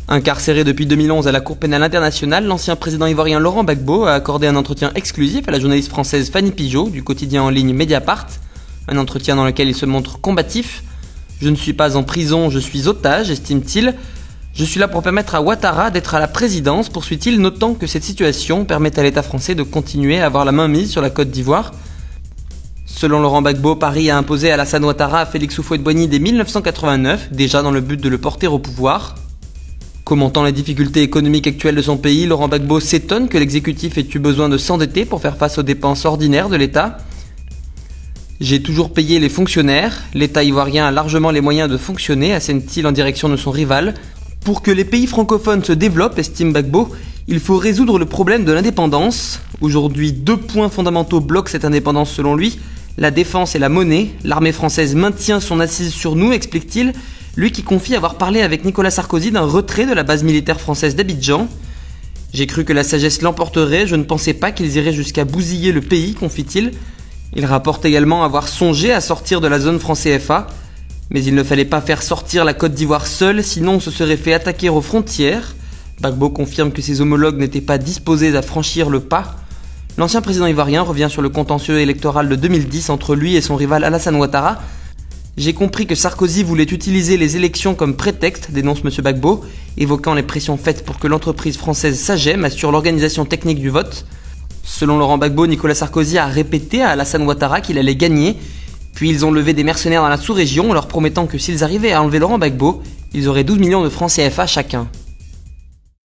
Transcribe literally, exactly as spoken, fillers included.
Incarcéré depuis deux mille onze à la Cour pénale internationale, l'ancien président ivoirien Laurent Gbagbo a accordé un entretien exclusif à la journaliste française Fanny Pigeaud du quotidien en ligne Mediapart, un entretien dans lequel il se montre combatif. « Je ne suis pas en prison, je suis otage », estime-t-il. « Je suis là pour permettre à Ouattara d'être à la présidence », poursuit-il, notant que cette situation permet à l'État français de continuer à avoir la main mise sur la Côte d'Ivoire. Selon Laurent Gbagbo, Paris a imposé Alassane Ouattara à Félix Houphouët-Boigny dès mille neuf cent quatre-vingt-neuf, déjà dans le but de le porter au pouvoir. Commentant les difficultés économiques actuelles de son pays, Laurent Gbagbo s'étonne que l'exécutif ait eu besoin de s'endetter pour faire face aux dépenses ordinaires de l'État. « J'ai toujours payé les fonctionnaires. L'État ivoirien a largement les moyens de fonctionner », assène-t-il en direction de son rival. Pour que les pays francophones se développent, estime Gbagbo, il faut résoudre le problème de l'indépendance. Aujourd'hui, deux points fondamentaux bloquent cette indépendance selon lui, la défense et la monnaie. L'armée française maintient son assise sur nous, explique-t-il. Lui qui confie avoir parlé avec Nicolas Sarkozy d'un retrait de la base militaire française d'Abidjan. « J'ai cru que la sagesse l'emporterait, je ne pensais pas qu'ils iraient jusqu'à bousiller le pays », confie-t-il. Il rapporte également avoir songé à sortir de la zone franc C F A. Mais il ne fallait pas faire sortir la Côte d'Ivoire seule, sinon on se serait fait attaquer aux frontières. Gbagbo confirme que ses homologues n'étaient pas disposés à franchir le pas. L'ancien président ivoirien revient sur le contentieux électoral de deux mille dix entre lui et son rival Alassane Ouattara. « J'ai compris que Sarkozy voulait utiliser les élections comme prétexte », dénonce M. Gbagbo, évoquant les pressions faites pour que l'entreprise française Sagem assure l'organisation technique du vote. Selon Laurent Gbagbo, Nicolas Sarkozy a répété à Alassane Ouattara qu'il allait gagner, puis ils ont levé des mercenaires dans la sous-région en leur promettant que s'ils arrivaient à enlever Laurent Gbagbo, ils auraient douze millions de francs C F A chacun.